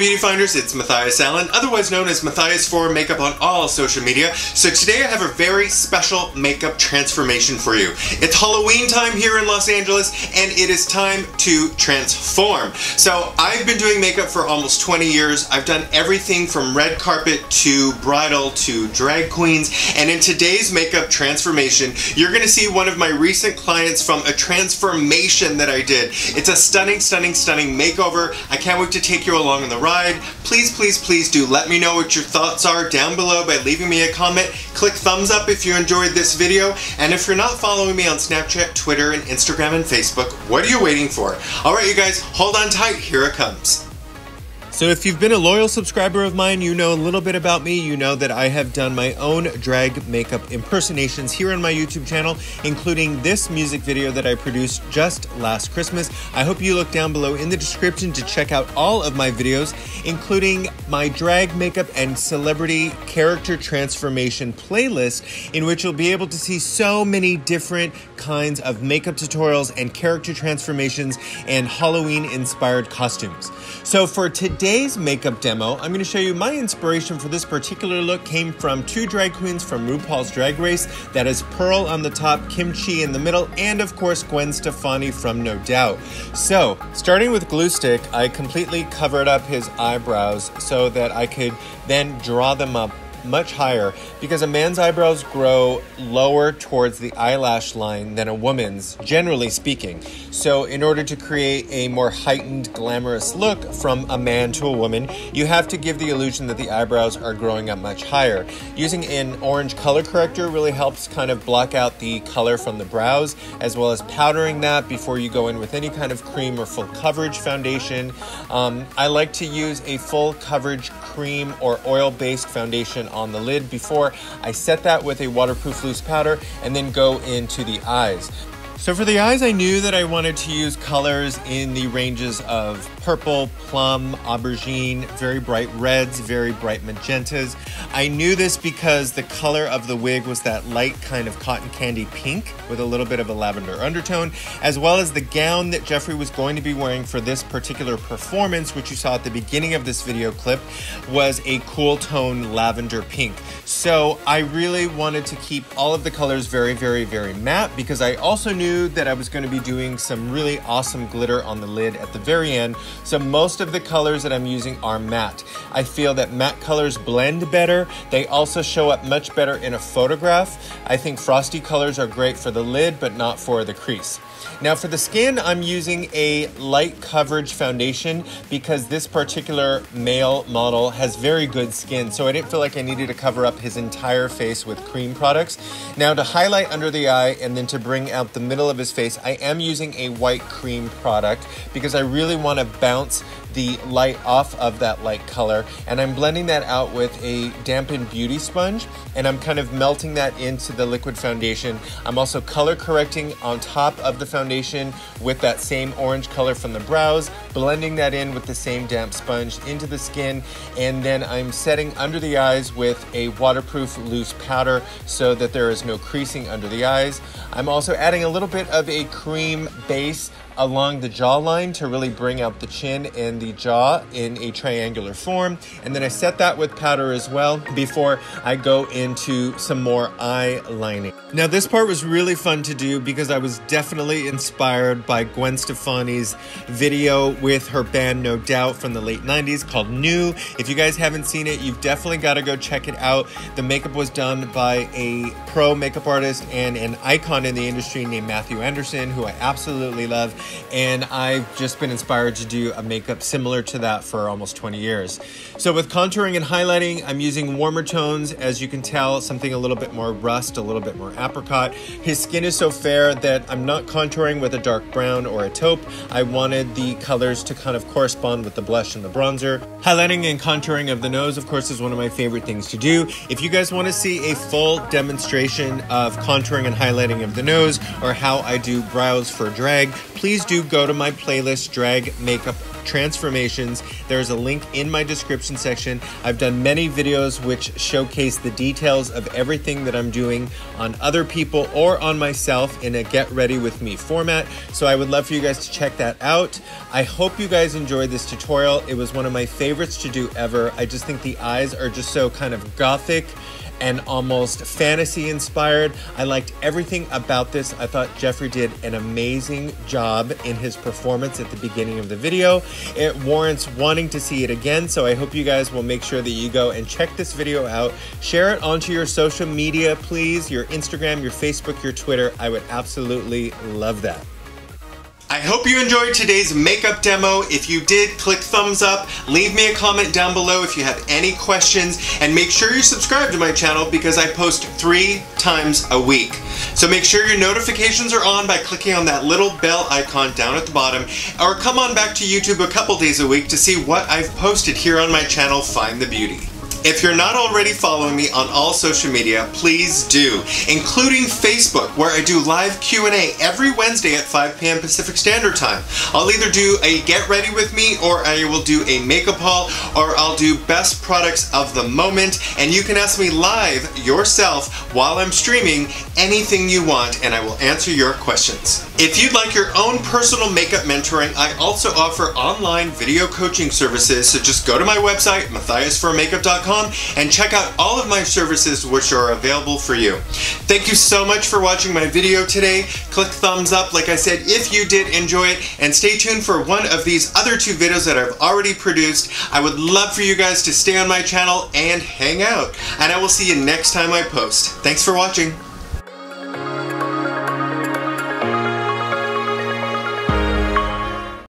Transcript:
beauty finders, it's Matthias Allen, otherwise known as Mathias4makeup on all social media. So today I have a very special makeup transformation for you. It's Halloween time here in Los Angeles and it is time to transform. So I've been doing makeup for almost 20 years. I've done everything from red carpet to bridal to drag queens, and in today's makeup transformation you're going to see one of my recent clients from a transformation that I did. It's a stunning makeover. I can't wait to take you along on the ride. Please do let me know what your thoughts are down below by leaving me a comment. Click thumbs up if you enjoyed this video, and if you're not following me on Snapchat, Twitter, and Instagram and Facebook, what are you waiting for? Alright you guys, hold on tight, here it comes. So if you've been a loyal subscriber of mine, you know a little bit about me. You know that I have done my own drag makeup impersonations here on my YouTube channel, including this music video that I produced just last Christmas. I hope you look down below in the description to check out all of my videos, including my drag makeup and celebrity character transformation playlist, in which you'll be able to see so many different kinds of makeup tutorials and character transformations and Halloween inspired costumes. So for today's makeup demo, I'm going to show you my inspiration for this particular look came from two drag queens from RuPaul's Drag Race. That is Pearl on the top, Kimchi in the middle, and of course Gwen Stefani from No Doubt. So starting with glue stick, I completely covered up his eyebrows so that I could then draw them up much higher, because a man's eyebrows grow lower towards the eyelash line than a woman's, generally speaking. So in order to create a more heightened, glamorous look from a man to a woman, you have to give the illusion that the eyebrows are growing up much higher. Using an orange color corrector really helps kind of block out the color from the brows, as well as powdering that before you go in with any kind of cream or full coverage foundation. I like to use a full coverage cream or oil-based foundation on the lid before I set that with a waterproof loose powder and then go into the eyes. So for the eyes, I knew that I wanted to use colors in the ranges of purple, plum, aubergine, very bright reds, very bright magentas. I knew this because the color of the wig was that light kind of cotton candy pink with a little bit of a lavender undertone, as well as the gown that Jeffrey was going to be wearing for this particular performance, which you saw at the beginning of this video clip, was a cool tone lavender pink. So I really wanted to keep all of the colors very matte, because I also knew that I was going to be doing some really awesome glitter on the lid at the very end. So most of the colors that I'm using are matte. I feel that matte colors blend better. They also show up much better in a photograph. I think frosty colors are great for the lid, but not for the crease. Now for the skin, I'm using a light coverage foundation because this particular male model has very good skin, so I didn't feel like I needed to cover up his entire face with cream products. Now to highlight under the eye and then to bring out the middle of his face, I am using a white cream product because I really want to bounce the light off of that light color, and I'm blending that out with a dampened beauty sponge, and I'm kind of melting that into the liquid foundation. I'm also color correcting on top of the foundation with that same orange color from the brows, blending that in with the same damp sponge into the skin, and then I'm setting under the eyes with a waterproof loose powder so that there is no creasing under the eyes. I'm also adding a little bit of a cream base along the jawline to really bring out the chin and the jaw in a triangular form, and then I set that with powder as well before I go into some more eye lining. Now this part was really fun to do because I was definitely inspired by Gwen Stefani's video with her band No Doubt from the late 90s called New. If you guys haven't seen it, you've definitely got to go check it out. The makeup was done by a pro makeup artist and an icon in the industry named Matthew Anderson, who I absolutely love. And I've just been inspired to do a makeup similar to that for almost 20 years. So with contouring and highlighting, I'm using warmer tones. As you can tell, something a little bit more rust, a little bit more apricot. His skin is so fair that I'm not contouring with a dark brown or a taupe. I wanted the colors to kind of correspond with the blush and the bronzer. Highlighting and contouring of the nose, of course, is one of my favorite things to do. If you guys want to see a full demonstration of contouring and highlighting of the nose, or how I do brows for drag, please do go to my playlist, Drag Makeup Transformation transformations, there's a link in my description section. I've done many videos which showcase the details of everything that I'm doing on other people or on myself in a get ready with me format. So I would love for you guys to check that out. I hope you guys enjoyed this tutorial. It was one of my favorites to do ever. I just think the eyes are just so kind of gothic and almost fantasy inspired. I liked everything about this. I thought Jeffrey did an amazing job in his performance at the beginning of the video. It warrants wanting to see it again, so I hope you guys will make sure that you go and check this video out. Share it onto your social media, please, your Instagram, your Facebook, your Twitter. I would absolutely love that. I hope you enjoyed today's makeup demo. If you did, click thumbs up, leave me a comment down below if you have any questions, and make sure you subscribe to my channel because I post 3 times a week. So make sure your notifications are on by clicking on that little bell icon down at the bottom, or come on back to YouTube a couple days a week to see what I've posted here on my channel, Find the Beauty. If you're not already following me on all social media, please do, including Facebook, where I do live Q&A every Wednesday at 5 p.m. Pacific Standard Time. I'll either do a get ready with me, or I will do a makeup haul, or I'll do best products of the moment, and you can ask me live yourself while I'm streaming anything you want, and I will answer your questions. If you'd like your own personal makeup mentoring, I also offer online video coaching services, so just go to my website, mathias4makeup.com, and check out all of my services which are available for you. Thank you so much for watching my video today. Click thumbs up, like I said, if you did enjoy it, and stay tuned for one of these other 2 videos that I've already produced. I would love for you guys to stay on my channel and hang out, and I will see you next time I post. Thanks for watching.